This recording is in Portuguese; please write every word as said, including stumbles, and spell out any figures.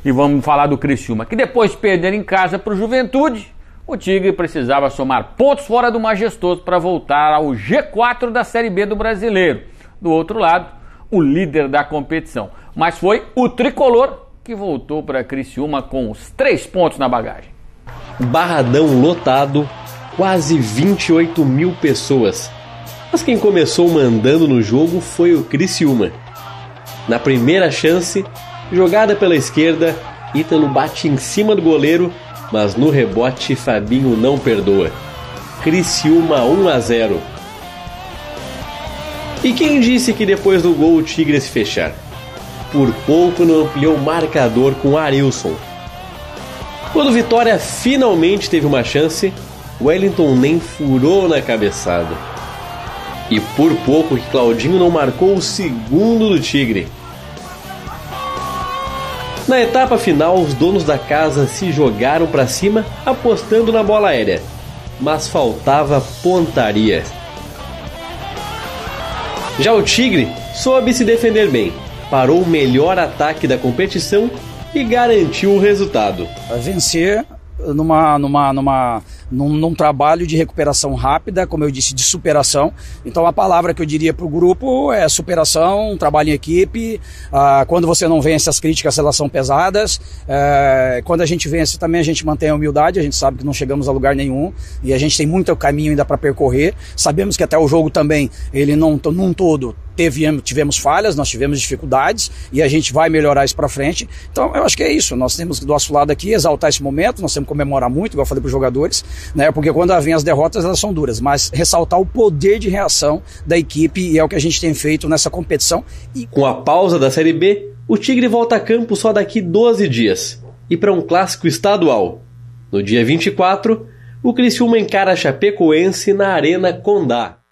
E vamos falar do Criciúma, que depois de perder em casa para o Juventude, o Tigre precisava somar pontos fora do Majestoso para voltar ao G quatro da Série B do Brasileiro. Do outro lado, o líder da competição. Mas foi o Tricolor que voltou para Criciúma com os três pontos na bagagem. Barradão lotado, quase vinte e oito mil pessoas. Mas quem começou mandando no jogo foi o Criciúma. Na primeira chance, jogada pela esquerda, Ítalo bate em cima do goleiro, mas no rebote Fabinho não perdoa. Criciúma um a zero. E quem disse que depois do gol o Tigre ia se fechar? Por pouco não ampliou o marcador com Arilson. Quando Vitória finalmente teve uma chance, Wellington nem furou na cabeçada. E por pouco que Claudinho não marcou o segundo do Tigre. Na etapa final, os donos da casa se jogaram para cima, apostando na bola aérea. Mas faltava pontaria. Já o Tigre soube se defender bem, parou o melhor ataque da competição e garantiu o resultado. Vencer numa, numa, numa, num, num trabalho de recuperação rápida, como eu disse, de superação. Então a palavra que eu diria para o grupo é superação, trabalho em equipe. Ah, quando você não vence, as críticas elas são pesadas. É, quando a gente vence também a gente mantém a humildade, a gente sabe que não chegamos a lugar nenhum e a gente tem muito caminho ainda para percorrer. Sabemos que até o jogo também, ele não, num todo, Teve, tivemos falhas, nós tivemos dificuldades e a gente vai melhorar isso para frente. Então eu acho que é isso, nós temos do nosso lado aqui exaltar esse momento, nós temos que comemorar muito, igual eu falei para os jogadores, né? Porque quando vem as derrotas elas são duras, mas ressaltar o poder de reação da equipe e é o que a gente tem feito nessa competição. E com a pausa da Série B, o Tigre volta a campo só daqui doze dias e para um clássico estadual. No dia vinte e quatro, o Criciúma encara a Chapecoense na Arena Condá.